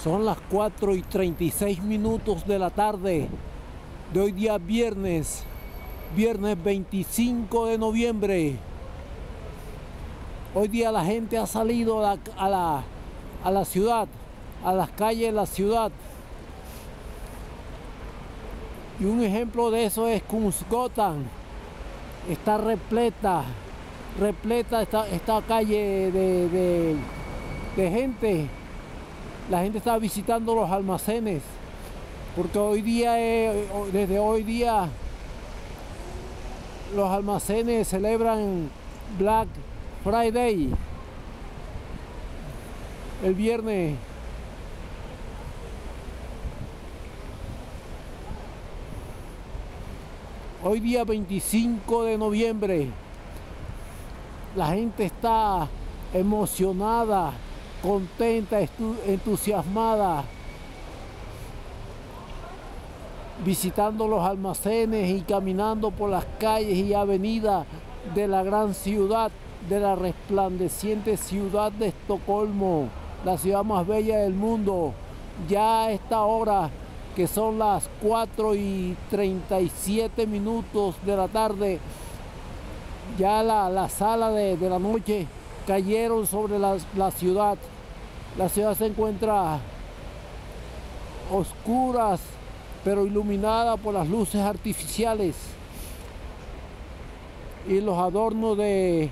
Son las 4:36 de la tarde de hoy día viernes 25 de noviembre. Hoy día la gente ha salido a la ciudad, a las calles de la ciudad. Y un ejemplo de eso es Kungsgatan. Está repleta esta calle de gente. La gente está visitando los almacenes, porque hoy día, desde hoy día, los almacenes celebran Black Friday, el viernes. Hoy día 25 de noviembre, la gente está emocionada, contenta, entusiasmada, visitando los almacenes y caminando por las calles y avenidas de la gran ciudad, de la resplandeciente ciudad de Estocolmo, la ciudad más bella del mundo. Ya a esta hora, que son las 4:37 de la tarde, ya la sala de la noche cayeron sobre la ciudad. La ciudad se encuentra oscuras, pero iluminada por las luces artificiales y los adornos de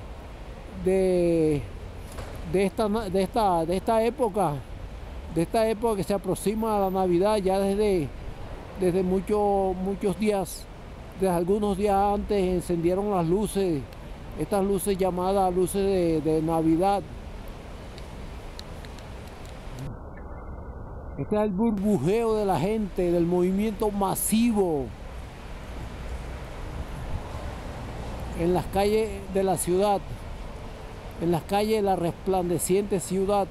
esta época que se aproxima a la Navidad, ya desde muchos días, desde algunos días antes encendieron las luces, estas luces llamadas luces de Navidad. Este es el burbujeo de la gente, del movimiento masivo en las calles de la ciudad, en las calles de la resplandeciente ciudad.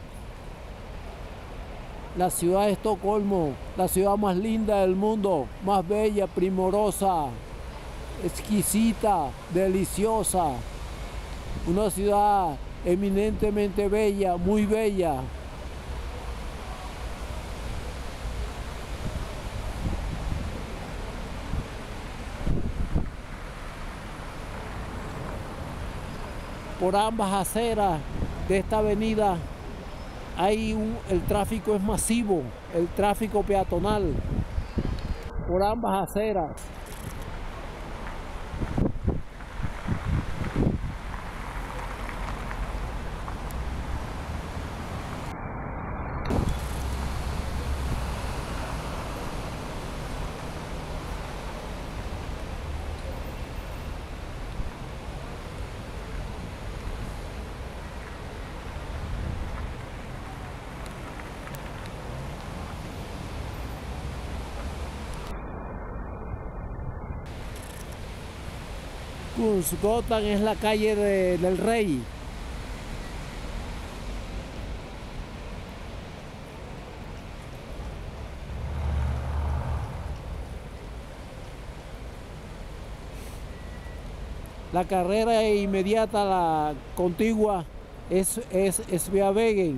La ciudad de Estocolmo, la ciudad más linda del mundo, más bella, primorosa, exquisita, deliciosa. Una ciudad eminentemente bella, muy bella. Por ambas aceras de esta avenida el tráfico es masivo, el tráfico peatonal, por ambas aceras. Kungsgatan es la calle del rey. La carrera inmediata, la contigua, es Sveavägen.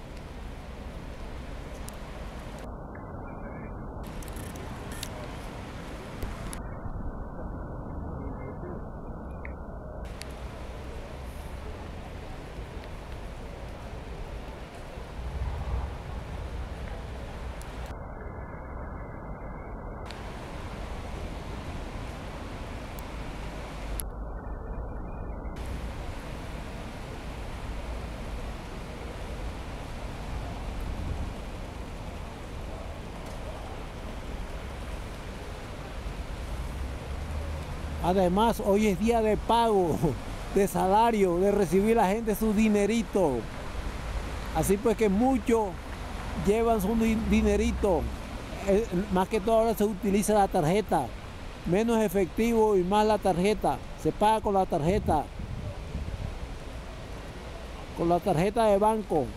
Además, hoy es día de pago, de salario, de recibir la gente su dinerito. Así pues que muchos llevan su dinerito. Más que todo ahora se utiliza la tarjeta. Menos efectivo y más la tarjeta. Se paga con la tarjeta. Con la tarjeta de banco.